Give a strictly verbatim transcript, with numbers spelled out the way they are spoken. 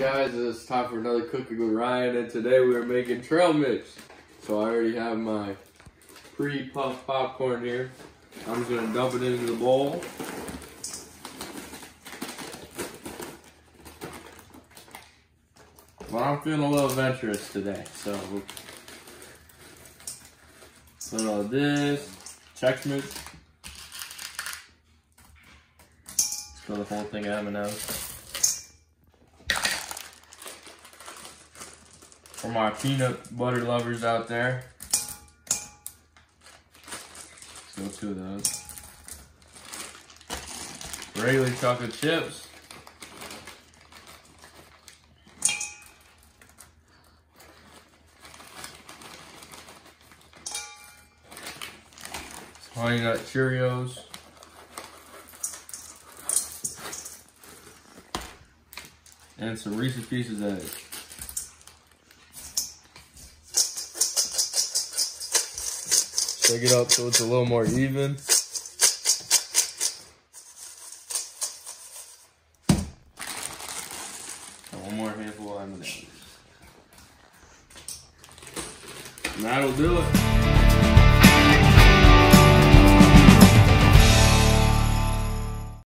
guys, it's time for another cooking with Ryan, and today we are making trail mix. So I already have my pre-puffed popcorn here. I'm just gonna dump it into the bowl. But I'm feeling a little adventurous today, so we'll put all this, Chex Mix. Fill the whole thing of M and M's. For my peanut butter lovers out there, let's go two of those. Regular chocolate chips. Honey Nut Cheerios. And some Reese's Pieces eggs. Shake it up so it's a little more even. And one more handful of M and M's. And that'll do it.